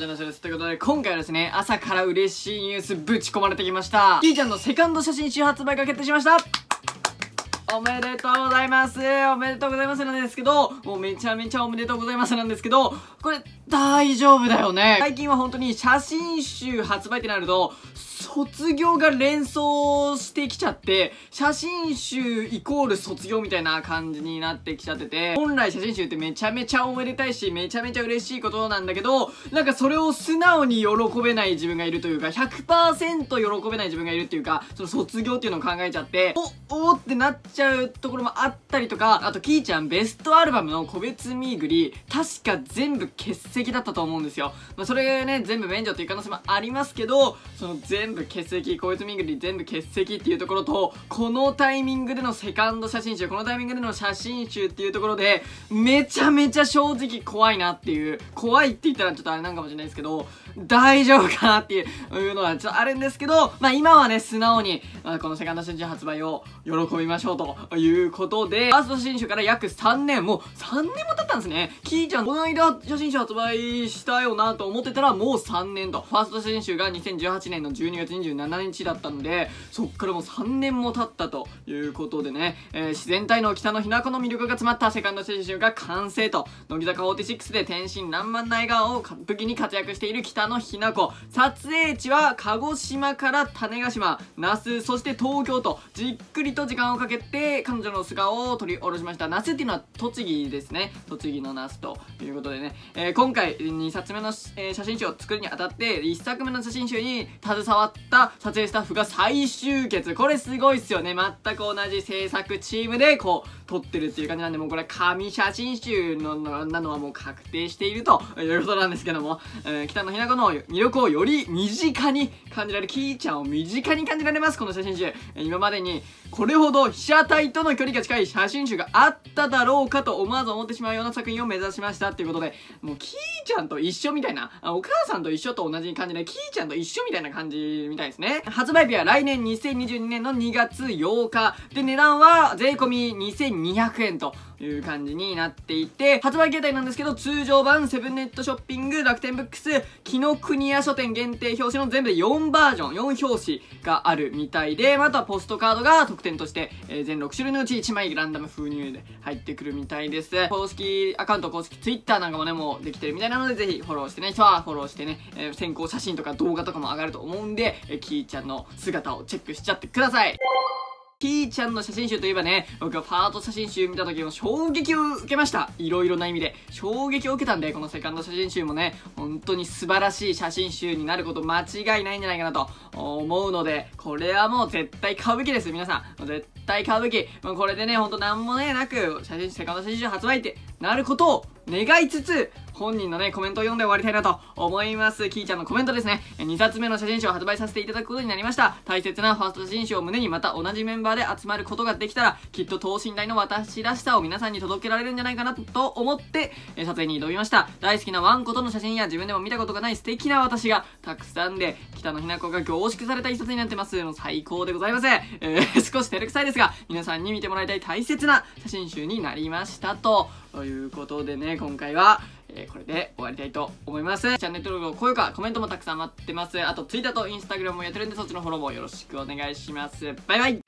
じのしです。ということで、今回はですね、朝から嬉しいニュースぶち込まれてきました。キーちゃんのセカンド写真集発売が決定しました。おめでとうございます。おめでとうございますなんですけど、もうめちゃめちゃおめでとうございますなんですけど、これ大丈夫だよね。最近は本当に写真集発売ってなると、卒業が連想してきちゃって、写真集イコール卒業みたいな感じになってきちゃってて、本来写真集ってめちゃめちゃおめでたいし、めちゃめちゃ嬉しいことなんだけど、なんかそれを素直に喜べない自分がいるというか、100% 喜べない自分がいるっていうか、その卒業っていうのを考えちゃって、おってなっちゃうところもあったりとか、あとキーちゃんベストアルバムの個別ミーグリ、確か全部欠席だったと思うんですよ。それね、全部免除っていう可能性もありますけど、その全部欠席、個別ミーグリ全部欠席っていうところと、このタイミングでのセカンド写真集、このタイミングでの写真集っていうところで、めちゃめちゃ正直怖いなっていう、怖いって言ったらちょっとあれなんかもしれないですけど、大丈夫かなっていうのはちょっとあるんですけど、今はね、素直に、このセカンド写真集発売を喜びましょうということで、ファースト写真集から約3年、もう3年も経ったんですね。キーちゃん、この間写真集発売したよなと思ってたら、もう3年と。ファースト写真集が2018年の12月27日だったので、そっからもう3年も経ったということでね、自然体の北野日向子の魅力が詰まったセカンド写真集が完成と。乃木坂46で天真爛漫な笑顔を武器に活躍している北野日向子。撮影地は鹿児島から種子島、那須、そして東京と、じっくりと時間をかけて彼女の素顔を取り下ろしました。那須っていうのは栃木ですね。栃木の那須ということでね、今回2冊目の、写真集を作るにあたって1作目の写真集に携わった撮影スタッフが再集結。これすごいっすよね。全く同じ制作チームでこう撮ってるっていう感じなんで、もうこれ紙写真集なのはもう確定しているということなんですけども、北野日向子の魅力をより身近に感じられる、キーちゃんを身近に感じられます。この写真集、今までにこれほど被写体との距離が近い写真集があっただろうかと思わず思ってしまうような作品を目指しましたっていうことで、もうキーちゃんと一緒みたいな、お母さんと一緒と同じ感じでキーちゃんと一緒みたいな感じみたいですね。発売日は来年2022年の2月8日で、値段は税込み2200円という感じになっていて、発売形態なんですけど、通常版、セブンネットショッピング、楽天ブックス、紀ノ国屋書店限定表紙の全部で4バージョン、4表紙があるみたいで、またポストカードが特典として、全6種類のうち1枚ランダム封入で入ってくるみたいです。公式アカウント、公式 Twitter なんかもね、もうできてるみたいなので、ぜひフォローしてね、人はフォローしてね、先行写真とか動画とかも上がると思うんで、キーちゃんの姿をチェックしちゃってください。キーちゃんの写真集といえばね、僕はファースト写真集見た時の衝撃を受けました。いろいろな意味で衝撃を受けたんで、このセカンド写真集もね、本当に素晴らしい写真集になること間違いないんじゃないかなと思うので、これはもう絶対買うべきです。皆さん絶対買うべき。これでね、ほんとなんもねなくセカンド写真集発売ってなることを願いつつ、本人のねコメントを読んで終わりたいなと思います。キーちゃんのコメントですね。2冊目の写真集を発売させていただくことになりました。大切なファースト写真集を胸に、また同じメンバーで集まることができたら、きっと等身大の私らしさを皆さんに届けられるんじゃないかなと思って、撮影に挑みました。大好きなワンコとの写真や自分でも見たことがない素敵な私がたくさんで、北野日向子が凝縮された一冊になってます。もう最高でございます。少し照れくさいですが、皆さんに見てもらいたい大切な写真集になりましたということでね、今回はこれで終わりたいと思います。チャンネル登録、高評価、コメントもたくさん待ってます。あと Twitter と Instagram もやってるんで、そっちのフォローもよろしくお願いします。バイバイ。